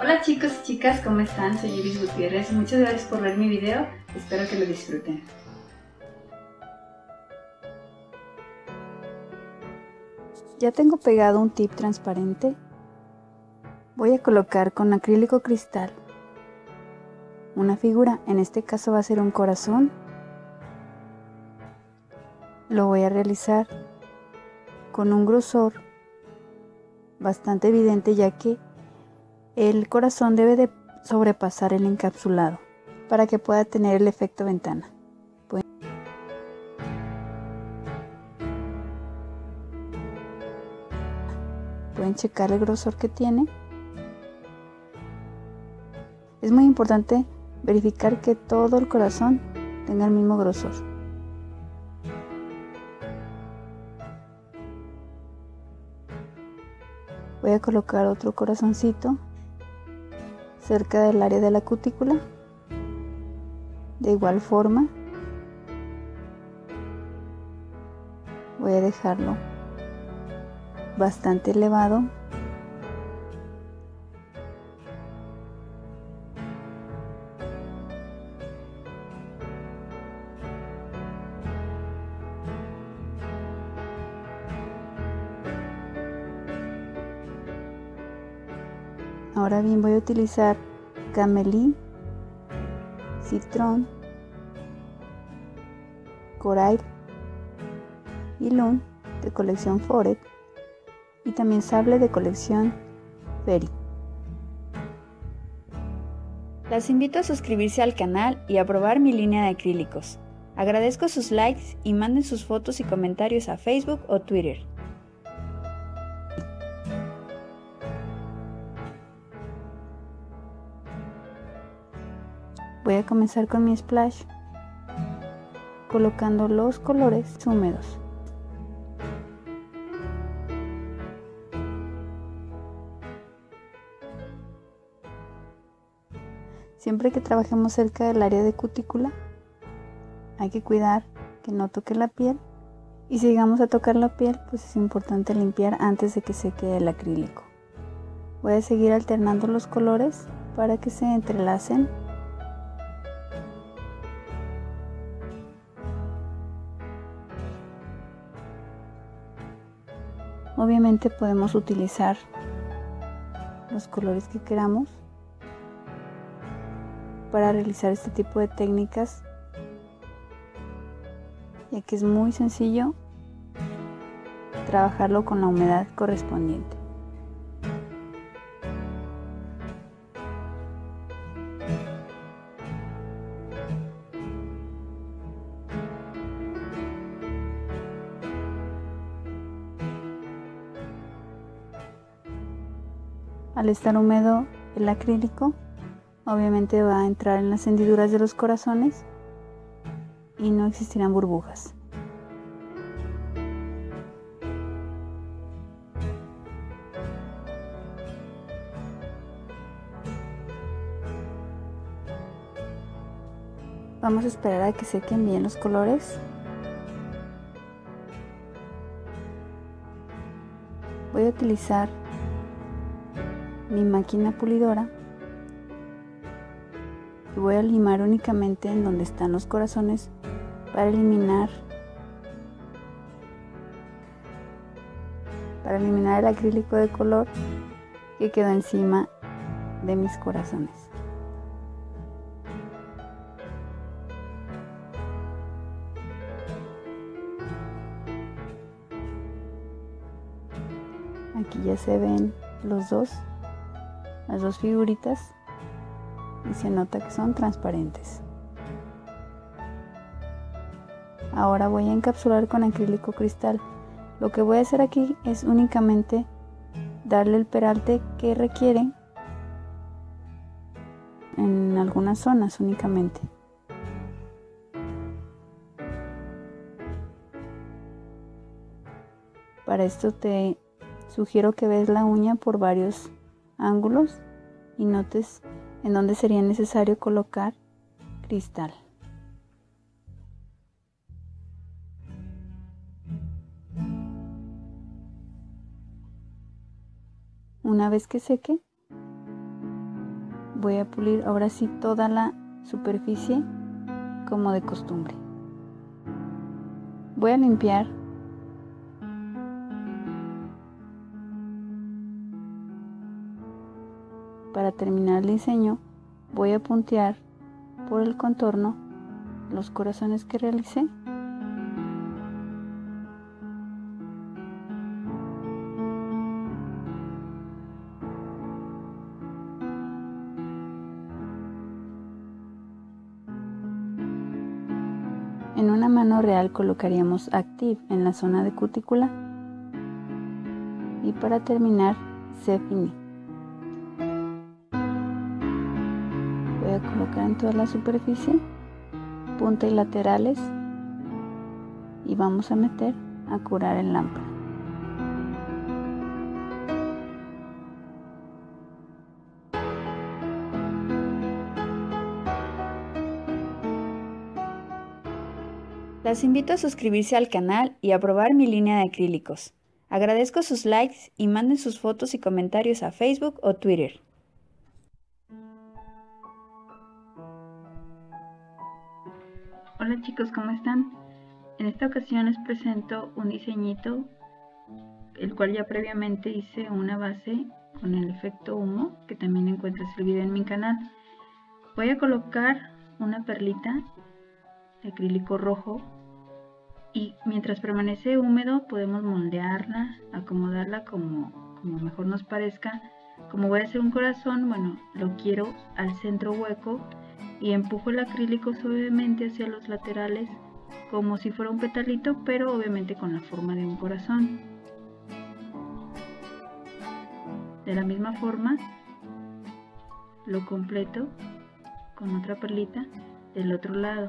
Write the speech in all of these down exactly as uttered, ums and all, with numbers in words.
Hola chicos y chicas, ¿cómo están? Soy Iris Gutiérrez. Muchas gracias por ver mi video. Espero que lo disfruten. Ya tengo pegado un tip transparente. Voy a colocar con acrílico cristal una figura. En este caso va a ser un corazón. Lo voy a realizar con un grosor bastante evidente, ya que el corazón debe de sobrepasar el encapsulado para que pueda tener el efecto ventana. Pueden, pueden checar el grosor que tiene. Es muy importante verificar que todo el corazón tenga el mismo grosor. Voy a colocar otro corazoncito cerca del área de la cutícula. De igual forma, voy a dejarlo bastante elevado. Ahora bien, voy a utilizar camelí, citrón, coral y lun de colección Foret y también sable de colección Fairy. Las invito a suscribirse al canal y a probar mi línea de acrílicos. Agradezco sus likes y manden sus fotos y comentarios a Facebook o Twitter. Voy a comenzar con mi splash colocando los colores húmedos. Siempre que trabajemos cerca del área de cutícula, hay que cuidar que no toque la piel, y si llegamos a tocar la piel, pues es importante limpiar antes de que seque el acrílico. Voy a seguir alternando los colores para que se entrelacen. Obviamente podemos utilizar los colores que queramos para realizar este tipo de técnicas, ya que es muy sencillo trabajarlo con la humedad correspondiente. Al estar húmedo el acrílico, obviamente va a entrar en las hendiduras de los corazones y no existirán burbujas. Vamos a esperar a que sequen bien los colores. Voy a utilizar mi máquina pulidora y voy a limar únicamente en donde están los corazones para eliminar para eliminar el acrílico de color que quedó encima de mis corazones. Aquí ya se ven los dos, las dos figuritas, y se nota que son transparentes. Ahora voy a encapsular con acrílico cristal. Lo que voy a hacer aquí es únicamente darle el peralte que requiere en algunas zonas únicamente. Para esto te sugiero que veas la uña por varios ángulos y notes en dónde sería necesario colocar cristal. Una vez que seque, voy a pulir ahora sí toda la superficie como de costumbre. Voy a limpiar para terminar el diseño. Voy a puntear por el contorno los corazones que realicé. En una mano real colocaríamos Active en la zona de cutícula y para terminar C'est Fini. Voy a colocar en toda la superficie punta y laterales y vamos a meter a curar en lámpara. Las invito a suscribirse al canal y a probar mi línea de acrílicos. Agradezco sus likes y manden sus fotos y comentarios a Facebook o Twitter. Hola chicos, ¿cómo están? En esta ocasión les presento un diseñito, el cual ya previamente hice una base con el efecto humo, que también encuentras el video en mi canal. Voy a colocar una perlita de acrílico rojo y mientras permanece húmedo podemos moldearla, acomodarla como, como mejor nos parezca. Como voy a hacer un corazón, bueno, lo quiero al centro hueco y empujo el acrílico suavemente hacia los laterales como si fuera un petalito, pero obviamente con la forma de un corazón. De la misma forma lo completo con otra perlita del otro lado.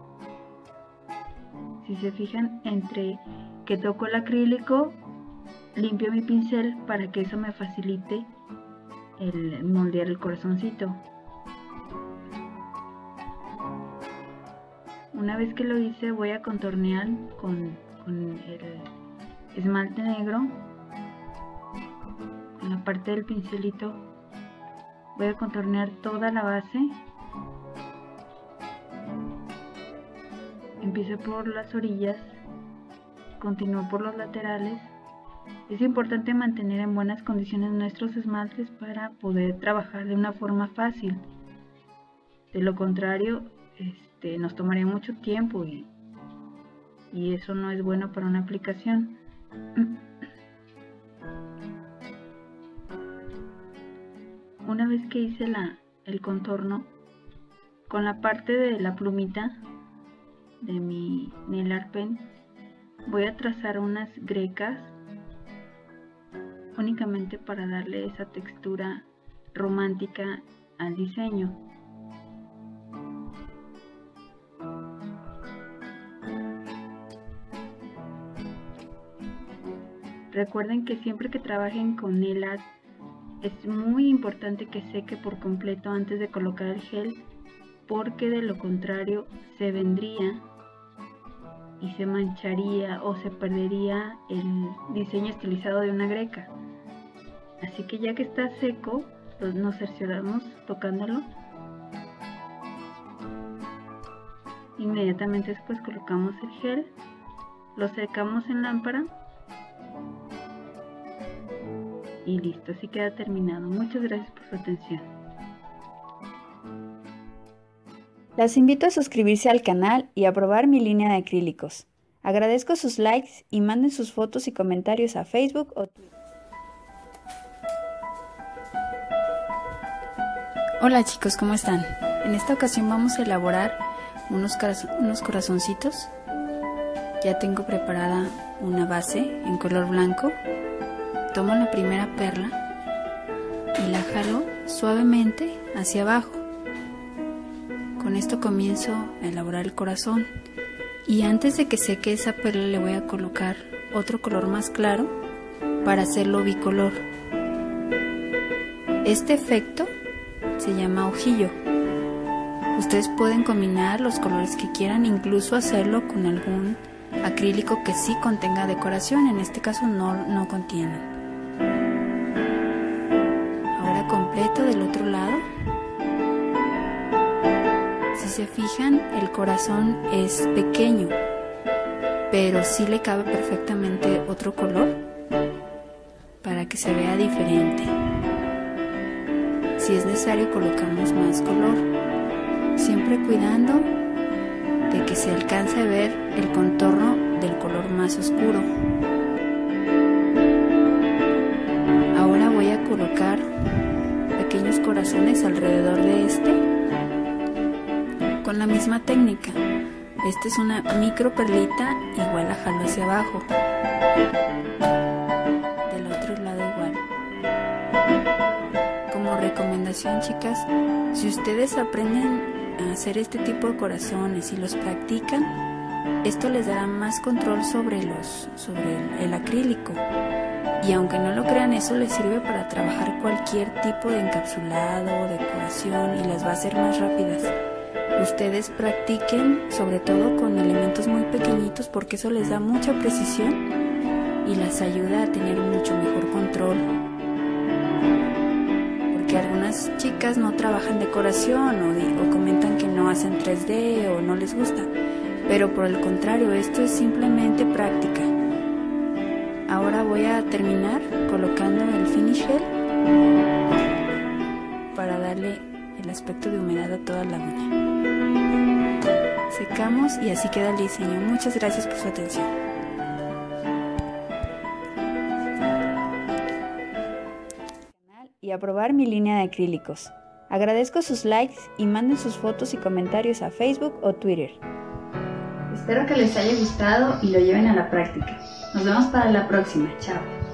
Si se fijan, entre que toco el acrílico, limpio mi pincel para que eso me facilite el moldear el corazoncito. Una vez que lo hice, voy a contornear con, con el esmalte negro, con la parte del pincelito. Voy a contornear toda la base. Empiezo por las orillas, continúo por los laterales. Es importante mantener en buenas condiciones nuestros esmaltes para poder trabajar de una forma fácil. De lo contrario, este, nos tomaría mucho tiempo y, y eso no es bueno para una aplicación. Una vez que hice la, el contorno, con la parte de la plumita de mi nail art pen voy a trazar unas grecas únicamente para darle esa textura romántica al diseño. Recuerden que siempre que trabajen con nail art es muy importante que seque por completo antes de colocar el gel, porque de lo contrario se vendría y se mancharía o se perdería el diseño estilizado de una greca. Así que ya que está seco, nos cercioramos tocándolo. Inmediatamente después colocamos el gel, lo secamos en lámpara y listo, así queda terminado. Muchas gracias por su atención. Las invito a suscribirse al canal y a probar mi línea de acrílicos. Agradezco sus likes y manden sus fotos y comentarios a Facebook o Twitter. Hola chicos, ¿cómo están? En esta ocasión vamos a elaborar unos, unos corazoncitos. Ya tengo preparada una base en color blanco. Tomo la primera perla y la jalo suavemente hacia abajo. Con esto comienzo a elaborar el corazón y antes de que seque esa perla le voy a colocar otro color más claro para hacerlo bicolor. Este efecto se llama ojillo. Ustedes pueden combinar los colores que quieran, incluso hacerlo con algún acrílico que sí contenga decoración. En este caso no, no contiene. Ahora completo del otro lado. se fijan, el corazón es pequeño, pero sí le cabe perfectamente otro color para que se vea diferente. Si es necesario, colocamos más color, siempre cuidando de que se alcance a ver el contorno del color más oscuro. Ahora voy a colocar pequeños corazones alrededor de este con la misma técnica. Esta es una micro perlita, igual la jalo hacia abajo, del otro lado igual. Como recomendación, chicas, si ustedes aprenden a hacer este tipo de corazones y los practican, esto les dará más control sobre, los, sobre el, el acrílico. Y aunque no lo crean, eso les sirve para trabajar cualquier tipo de encapsulado o decoración y las va a hacer más rápidas. Ustedes practiquen sobre todo con elementos muy pequeñitos, porque eso les da mucha precisión y las ayuda a tener mucho mejor control. Porque algunas chicas no trabajan decoración o, o comentan que no hacen tres D o no les gusta, pero por el contrario, esto es simplemente práctica. Ahora voy a terminar colocando el finish gel para darle el aspecto de humedad a toda la uña. Secamos y así queda el diseño. Muchas gracias por su atención. Y a probar mi línea de acrílicos. Agradezco sus likes y manden sus fotos y comentarios a Facebook o Twitter. Espero que les haya gustado y lo lleven a la práctica. Nos vemos para la próxima. Chao.